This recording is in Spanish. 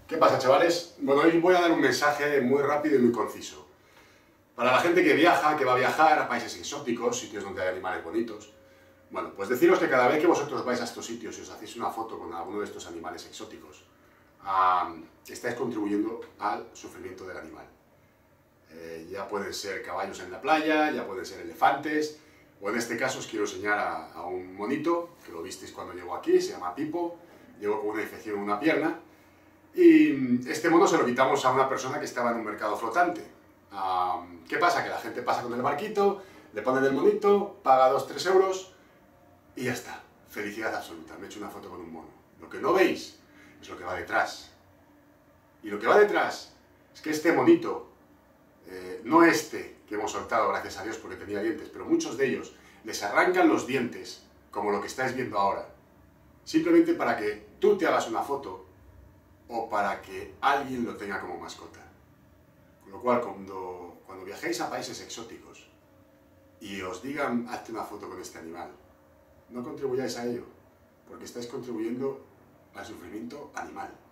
¿Qué pasa, chavales? Bueno, hoy voy a dar un mensaje muy rápido y muy conciso. Para la gente que viaja, que va a viajar a países exóticos, sitios donde hay animales bonitos, bueno, pues deciros que cada vez que vosotros vais a estos sitios y os hacéis una foto con alguno de estos animales exóticos, estáis contribuyendo al sufrimiento del animal. Ya pueden ser caballos en la playa, ya pueden ser elefantes, o en este caso os quiero enseñar a un monito, que lo visteis cuando llegó aquí, se llama Pipo, llegó con una infección en una pierna, y este mono se lo quitamos a una persona que estaba en un mercado flotante. ¿Qué pasa? Que la gente pasa con el barquito, le ponen el monito, paga 2-3 euros y ya está. Felicidad absoluta, me he hecho una foto con un mono. Lo que no veis es lo que va detrás. Y lo que va detrás es que este monito, no este que hemos soltado, gracias a Dios, porque tenía dientes, pero muchos de ellos les arrancan los dientes, como lo que estáis viendo ahora, simplemente para que tú te hagas una foto o para que alguien lo tenga como mascota. Con lo cual, cuando viajéis a países exóticos y os digan, hazte una foto con este animal, no contribuyáis a ello, porque estáis contribuyendo al sufrimiento animal.